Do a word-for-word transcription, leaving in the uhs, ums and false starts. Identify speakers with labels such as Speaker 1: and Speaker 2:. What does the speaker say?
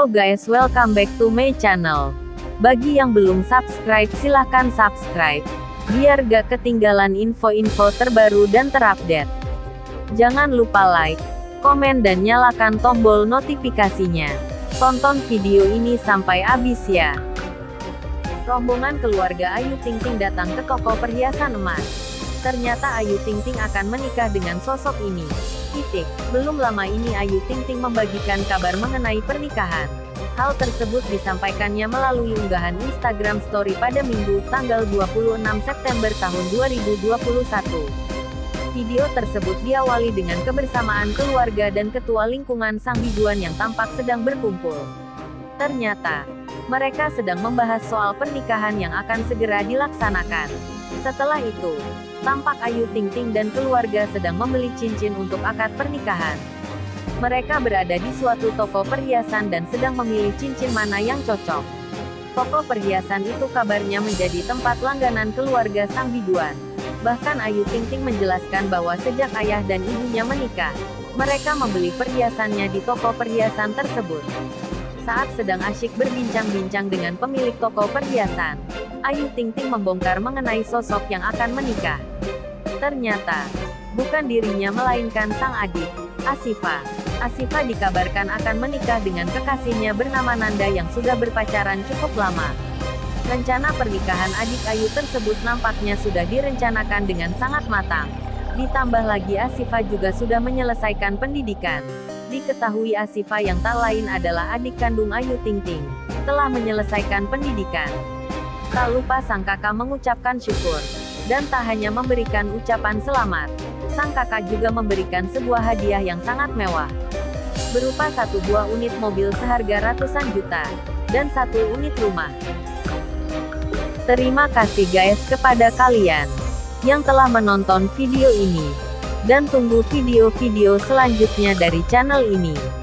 Speaker 1: Halo guys, welcome back to my channel. Bagi yang belum subscribe silahkan subscribe, biar gak ketinggalan info-info terbaru dan terupdate. Jangan lupa like, komen dan nyalakan tombol notifikasinya. Tonton video ini sampai habis ya. Rombongan keluarga Ayu Ting Ting datang ke toko perhiasan emas. Ternyata Ayu Ting Ting akan menikah dengan sosok ini. Titik. Belum lama ini Ayu Ting Ting membagikan kabar mengenai pernikahan. Hal tersebut disampaikannya melalui unggahan Instagram Story pada Minggu, tanggal dua puluh enam September tahun dua ribu dua puluh satu. Video tersebut diawali dengan kebersamaan keluarga dan ketua lingkungan sang biduan yang tampak sedang berkumpul. Ternyata, mereka sedang membahas soal pernikahan yang akan segera dilaksanakan. Setelah itu, tampak Ayu Ting Ting dan keluarga sedang membeli cincin untuk akad pernikahan. Mereka berada di suatu toko perhiasan dan sedang memilih cincin mana yang cocok. Toko perhiasan itu kabarnya menjadi tempat langganan keluarga sang biduan. Bahkan Ayu Ting Ting menjelaskan bahwa sejak ayah dan ibunya menikah, mereka membeli perhiasannya di toko perhiasan tersebut. Saat sedang asyik berbincang-bincang dengan pemilik toko perhiasan, Ayu Ting Ting membongkar mengenai sosok yang akan menikah. Ternyata, bukan dirinya melainkan sang adik, Asifa. Asifa dikabarkan akan menikah dengan kekasihnya bernama Nanda yang sudah berpacaran cukup lama. Rencana pernikahan adik Ayu tersebut nampaknya sudah direncanakan dengan sangat matang. Ditambah lagi Asifa juga sudah menyelesaikan pendidikan. Diketahui Asifa yang tak lain adalah adik kandung Ayu Ting Ting, telah menyelesaikan pendidikan. Tak lupa sang kakak mengucapkan syukur. Dan tak hanya memberikan ucapan selamat, sang kakak juga memberikan sebuah hadiah yang sangat mewah. Berupa satu buah unit mobil seharga ratusan juta, dan satu unit rumah. Terima kasih guys kepada kalian yang telah menonton video ini. Dan tunggu video-video selanjutnya dari channel ini.